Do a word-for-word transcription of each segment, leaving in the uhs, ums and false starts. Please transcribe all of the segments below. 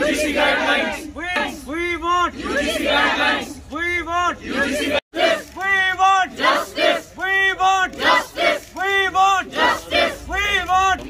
U G C guidelines. We, we want U G C guidelines. We want U G C guidelines. We want justice. We want justice. We want justice. We want.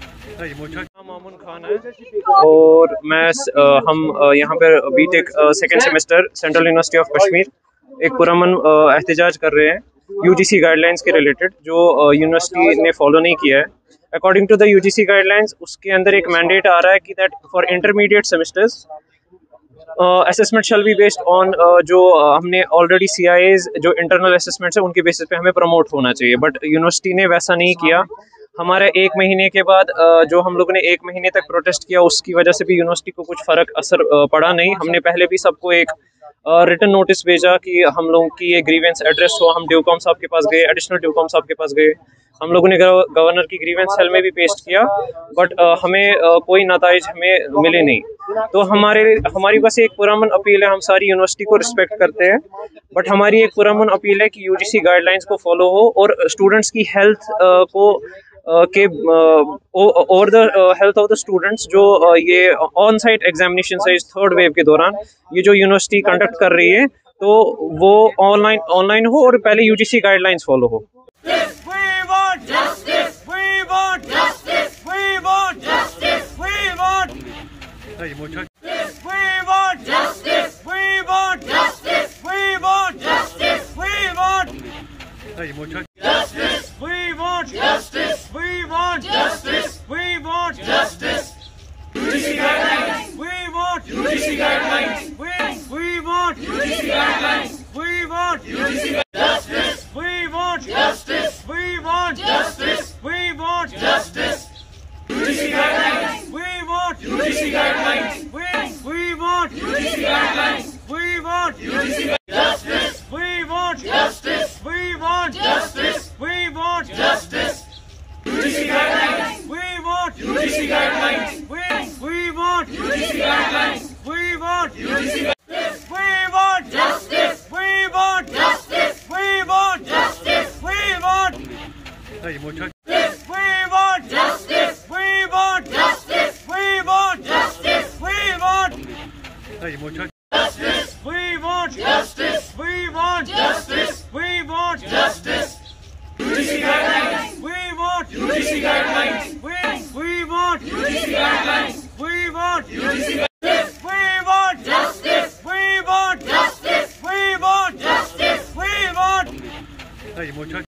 Mamun Khan है और मैं आ, हम आ, यहाँ पर B Tech second semester central university of Kashmir एक पुरअमन एहतजाज कर रहे हैं यूजीसी गाइडलाइंस के रिलेटेड जो यूनिवर्सिटी ने फॉलो नहीं किया है। According to the UGC guidelines उसके अंदर एक मैंडेट आ रहा है कि that for intermediate semesters assessment shall be based on जो uh, हमने ऑलरेडी सीआईएज जो इंटरनल असेसमेंट्स है उनके बेसिस पे हमें प्रमोट होना चाहिए, बट यूनिवर्सिटी ने वैसा नहीं किया। हमारे एक महीने के बाद uh, जो हम लोगों ने एक महीने तक प्रोटेस्ट किया उसकी वजह से भी यूनिवर्सिटी को कुछ फ़र्क असर uh, पड़ा नहीं। हमने पहले भी सबको एक रिटन uh, नोटिस भेजा कि हम लोगों की ये ग्रीवेंस एड्रेस हो। हम ड्यूकॉम साहब के पास गए, एडिशनल ड्यूकॉम साहब के पास गए, हम लोगों ने गवर्नर की ग्रीवेंस सेल में भी पेस्ट किया, बट uh, हमें uh, कोई नताइज हमें मिले नहीं। तो हमारे हमारी बस एक पुरअमन अपील है, हम सारी यूनिवर्सिटी को रिस्पेक्ट करते हैं, बट हमारी एक पुरअमन अपील है कि यूजीसी गाइडलाइंस को फॉलो हो और स्टूडेंट्स की हेल्थ uh, को uh, के और the health of the students जो uh, ये ऑन साइट एग्जामिनेशन है इस थर्ड वेव के दौरान ये जो यूनिवर्सिटी कंडक्ट कर रही है तो वो ऑनलाइन ऑनलाइन हो और पहले यूजीसी गाइडलाइंस फॉलो हो। Justice! We want justice! We want justice! We want We want justice! We want justice! We want justice! We want justice! We want justice! We want justice! We want justice! We want justice! U G C guidelines! We want U G C guidelines! We we want U G C guidelines! We want U G C justice! We want justice! We want justice! We want justice! U G C guidelines! We want U G C guidelines! We we want U G C guidelines! We want U G C justice! We want justice! We want justice! We want justice! U G C guidelines! We want U G C guidelines! We we want U G C guidelines! We want U G C We want justice! We want justice! We want justice! We want We want justice! We want justice! We want justice! We want justice! We want justice! We want justice! We want justice! U G C guidelines! We want U G C guidelines! We we want U G C guidelines! We want U G C guidelines! We want justice! We want justice! We want justice! We want